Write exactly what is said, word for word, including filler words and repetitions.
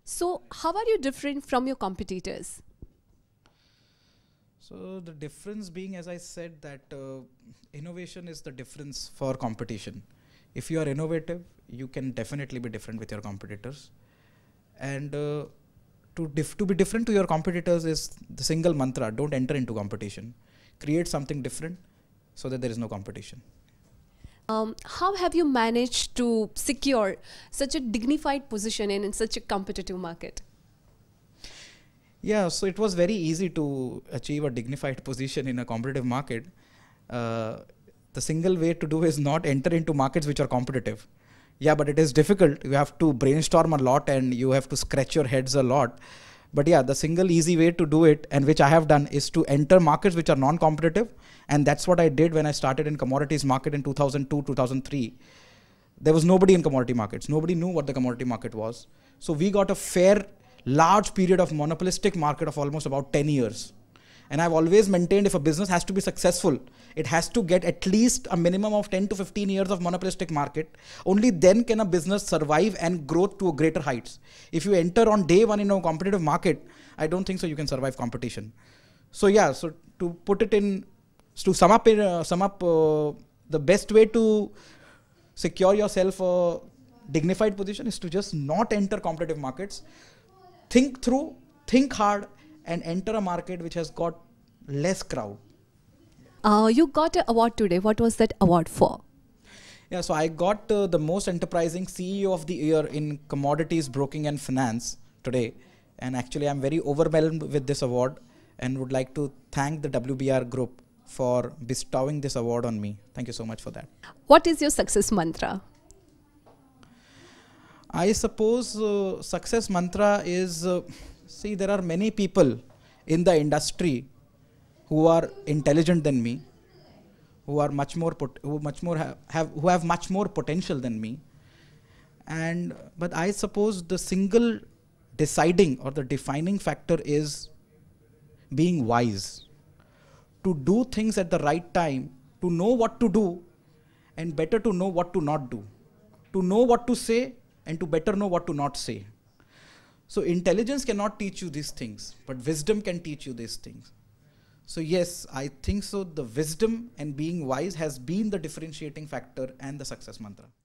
So how are you different from your competitors? So the difference being, as I said, that uh, innovation is the difference for competition. If you are innovative, you can definitely be different with your competitors. And uh, to, dif to be different to your competitors is the single mantra: don't enter into competition. Create something different so that there is no competition. Um, how have you managed to secure such a dignified position in, in such a competitive market? Yeah, so it was very easy to achieve a dignified position in a competitive market. Uh, the single way to do is not enter into markets which are competitive. Yeah, but it is difficult. You have to brainstorm a lot and you have to scratch your heads a lot. But yeah, the single easy way to do it, and which I have done, is to enter markets which are non-competitive. And that's what I did when I started in commodities market in two thousand two, two thousand three. There was nobody in commodity markets. Nobody knew what the commodity market was. So we got a fair, large period of monopolistic market of almost about ten years. And I've always maintained, if a business has to be successful, it has to get at least a minimum of ten to fifteen years of monopolistic market. Only then can a business survive and grow to greater heights. If you enter on day one in a competitive market, I don't think so you can survive competition. So yeah, so to put it in, to sum up, uh, sum up uh, the best way to secure yourself a dignified position is to just not enter competitive markets. Think through, think hard, and enter a market which has got less crowd. Uh, you got an award today. What was that award for? Yeah, so I got uh, the most enterprising C E O of the year in commodities, broking and finance today. And actually I'm very overwhelmed with this award and would like to thank the W B R group for bestowing this award on me. Thank you so much for that. What is your success mantra? I suppose uh, success mantra is, uh, see, there are many people in the industry who are intelligent than me, who are much more, pot who much more have, have, who have much more potential than me. And, but I suppose the single deciding or the defining factor is being wise. To do things at the right time, to know what to do, and better to know what to not do. To know what to say, and to better know what to not say. So intelligence cannot teach you these things, but wisdom can teach you these things. So yes, I think so the wisdom and being wise has been the differentiating factor and the success mantra.